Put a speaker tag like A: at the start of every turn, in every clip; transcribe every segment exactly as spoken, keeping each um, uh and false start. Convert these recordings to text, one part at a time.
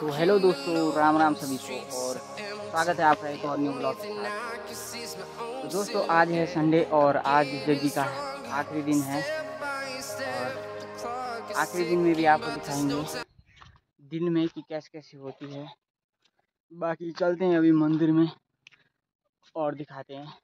A: तो हेलो दोस्तों, राम राम सभी को और स्वागत है आपका एक और न्यू ब्लॉग के साथ। तो दोस्तों आज है संडे और आज जग्गी का आखिरी दिन है और आखिरी दिन में भी आपको दिखाएंगे दिन में कि कैसे कैसे होती है। बाकी चलते हैं अभी मंदिर में और दिखाते हैं।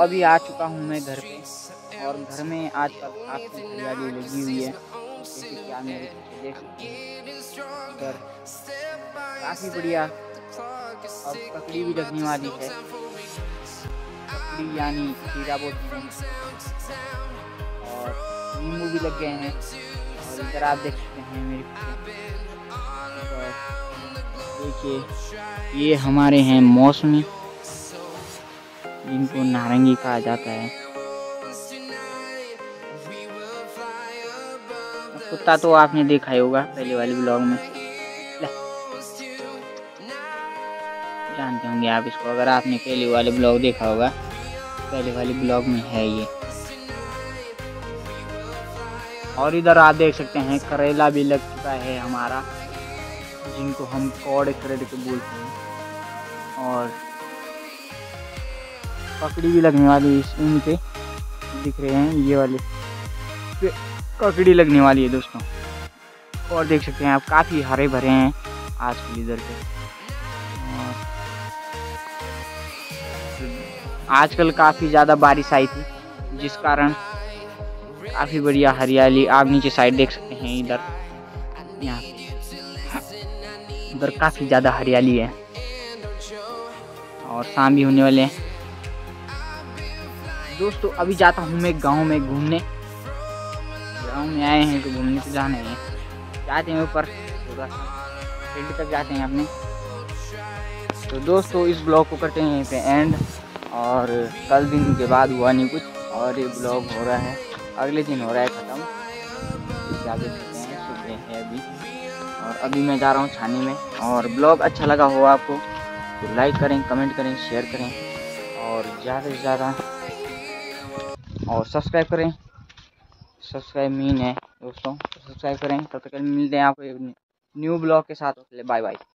A: अभी आ चुका हूँ मैं घर पे, और घर में आजकल काफ़ी हरियाली लगी हुई है, जैसे कि आप मेरे पीछे देख सकते हैं। इधर काफ़ी बढ़िया अब ककड़ी भी लगने वाली है, ककड़ी यानी खीरा बोलते हैं, और नींबू भी लग गए हैं। और इधर आप देख सकते हैं मेरे पीछे, देखिए ये हमारे हैं मौसमी, जिनको नारंगी कहा जाता है। कुत्ता तो आपने देखा ही होगा पहले वाले ब्लॉग में, जानते होंगे आप इसको, अगर आपने पहले वाले ब्लॉग देखा होगा, पहले वाले ब्लॉग में है ये। और इधर आप देख सकते हैं करेला भी लग चुका है हमारा, जिनको हम कौड़ करेले के बोलते हैं। और ककड़ी भी लगने वाली है, इन पे दिख रहे हैं ये वाले ककड़ी लगने वाली है दोस्तों। और देख सकते हैं आप काफ़ी हरे भरे हैं आजकल इधर पे। आजकल काफ़ी ज़्यादा बारिश आई थी, जिस कारण काफ़ी बढ़िया हरियाली आप नीचे साइड देख सकते हैं। इधर यहाँ इधर काफ़ी ज़्यादा हरियाली है, और शाम भी होने वाले हैं दोस्तों। अभी जाता हूँ मैं गांव में घूमने, गांव में आए हैं तो घूमने तो जाना है, जाते हैं ऊपर थोड़ा सा फील्ड तक जाते हैं अपने। तो दोस्तों इस ब्लॉग को करते हैं यहीं पे एंड, और कल दिन के बाद हुआ नहीं कुछ, और ये ब्लॉग हो रहा है अगले दिन हो रहा है ख़त्म। क्या देख सकते हैं सुबह है अभी, और अभी मैं जा रहा हूँ छानी में। और ब्लॉग अच्छा लगा हो आपको तो लाइक करें, कमेंट करें, शेयर करें, और ज़्यादा से ज़्यादा और सब्सक्राइब करें। सब्सक्राइब मीन है दोस्तों, सब्सक्राइब करें। तब तक मिलते हैं आपको न्यू ब्लॉग के साथ। Bye bye.